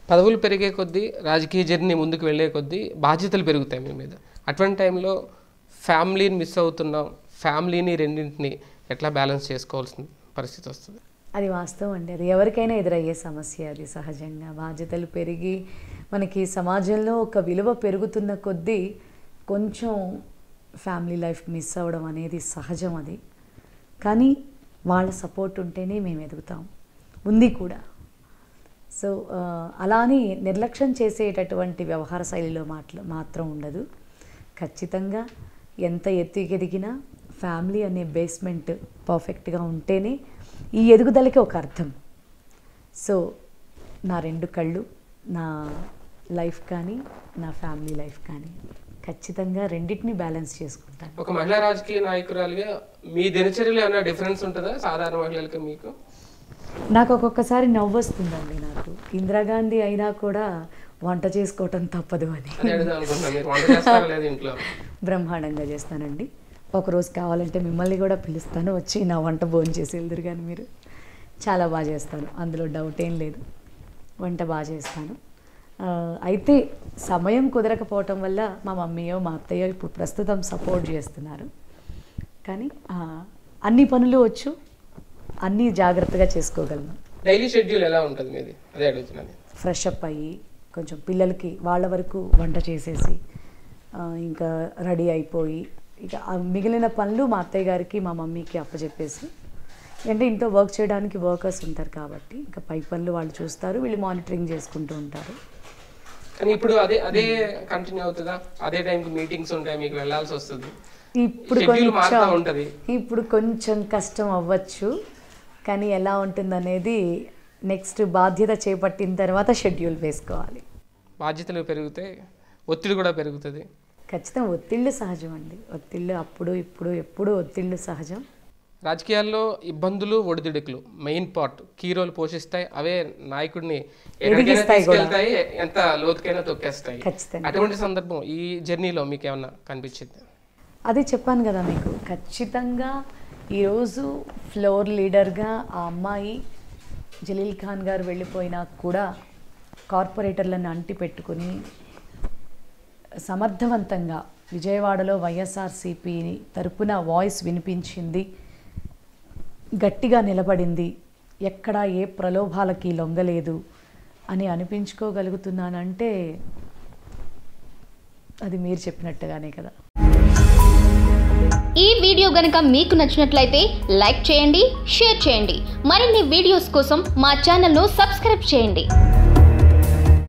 పదవులు పెరిగే కొద్దీ రాజకీయ జర్నీ ముందుకు వెళ్ళే కొద్దీ బాధ్యతలు పెరుగుతాయి మీ మీద. అటువంటి టైంలో ఫ్యామిలీని మిస్ అవుతున్నాం, ఫ్యామిలీని రెండింటిని ఎట్లా బ్యాలెన్స్ చేసుకోవాల్సిన పరిస్థితి వస్తుంది? అది వాస్తవం అండి. అది ఎవరికైనా ఎదురయ్యే సమస్య. అది సహజంగా బాధ్యతలు పెరిగి మనకి సమాజంలో ఒక విలువ పెరుగుతున్న కొద్దీ కొంచెం ఫ్యామిలీ లైఫ్ మిస్ అవ్వడం అనేది సహజం. అది కానీ వాళ్ళ సపోర్ట్ ఉంటేనే మేము ఎదుగుతాం, ఉంది కూడా. సో అలా అని నిర్లక్ష్యం చేసేటటువంటి వ్యవహార శైలిలో మాత్రం ఉండదు. ఖచ్చితంగా ఎంత ఎదిగినా ఫ్యామిలీ అనే బేస్మెంట్ పర్ఫెక్ట్గా ఉంటేనే ఈ ఎదుగుదలకి ఒక అర్థం. సో నా 2 కళ్ళు, నా లైఫ్ కానీ నా ఫ్యామిలీ లైఫ్ కానీ ఖచ్చితంగా రెండింటిని బ్యాలెన్స్ చేసుకుంటాను. ఒక మహిళా రాజకీయ నాయకురాలుగా మీ దినచర్యలో ఏమైనా డిఫరెన్స్ ఉంటుందా సాధారణ మహిళలకి మీకు? నాకు ఒక్కొక్కసారి నవ్వు వస్తుందండి. నాకు ఇందిరాగాంధీ అయినా కూడా వంట చేసుకోవటం తప్పదు అని. బ్రహ్మాండంగా చేస్తానండి. ఒకరోజు కావాలంటే మిమ్మల్ని కూడా పిలుస్తాను, వచ్చి నా వంట భోజనం చేసి వెళ్దురు. కానీ మీరు చాలా బాగా చేస్తాను, అందులో డౌట్ ఏం లేదు. వంట బాగా చేస్తాను. అయితే సమయం కుదరకపోవటం వల్ల మా మమ్మీయో మా అత్తయ్యో ఇప్పుడు ప్రస్తుతం సపోర్ట్ చేస్తున్నారు. కానీ అన్ని పనులు వచ్చు, అన్నీ జాగ్రత్తగా చేసుకోగలను. డైలీ షెడ్యూల్ ఎలా ఉంటుంది మీది? అదే అడుగుతున్నాను. ఫ్రెష్ అప్ అయ్యి కొంచెం పిల్లలకి వాళ్ళ వరకు వంట చేసేసి ఇంకా రెడీ అయిపోయి ఇక మిగిలిన పనులు మా అత్తయ్య గారికి మా మమ్మీకి అప్పచెప్పేసి, అంటే ఇంట్లో వర్క్ చేయడానికి వర్కర్స్ ఉంటారు కాబట్టి ఇంకా పై పనులు వాళ్ళు చూస్తారు, వీళ్ళు మానిటరింగ్ చేసుకుంటూ ఉంటారు. కానీ ఇప్పుడు అదే అదే కంటిన్యూ అవుతుందా? అదే టైంకి మీటింగ్స్ ఉంటాయి, మీకు వెళ్ళాల్సి వస్తుంది. ఇప్పుడు కొంచెం కష్టం అవ్వచ్చు, కానీ ఎలా ఉంటుందనేది నెక్స్ట్ బాధ్యత చేపట్టిన తర్వాత షెడ్యూల్ వేసుకోవాలి. బాధ్యతలు పెరిగితే ఒత్తిడి కూడా పెరుగుతుంది. ఖచ్చితంగా ఒత్తిళ్ళు సహజం అండి. ఒత్తిళ్ళు అప్పుడు ఇప్పుడు ఎప్పుడు ఒత్తిళ్ళు సహజం. రాజకీయాల్లో ఇబ్బందులు ఒడిదుడుకులు మెయిన్ పార్ట్, కీ రోల్ పోషిస్తాయి. అవే నాయకుడిని ఎదిగిస్తాయి, ఎంత లోతుకైనా తొక్కేస్తాయి. అటువంటి సందర్భం ఈ జర్నీలో మీకు ఏమన్నా కనిపించింది? అది చెప్పాను కదా మీకు. ఖచ్చితంగా ఈరోజు ఫ్లోర్ లీడర్గా ఆ అమ్మాయి జలీల్ ఖాన్ గారు వెళ్ళిపోయినా కూడా కార్పొరేటర్లను అంటి పెట్టుకుని సమర్థవంతంగా విజయవాడలో వైఎస్ఆర్సీపీ తరపున వాయిస్ వినిపించింది, గట్టిగా నిలబడింది, ఎక్కడా ఏ ప్రలోభాలకి లొంగలేదు అని అనిపించుకోగలుగుతున్నానంటే అది మీరు చెప్పినట్టుగానే కదా. ఈ వీడియో గనుక మీకు నచ్చినట్లయితే లైక్ చేయండి, షేర్ చేయండి. మరిన్ని వీడియోస్ కోసం మా ఛానల్ను సబ్స్క్రైబ్ చేయండి.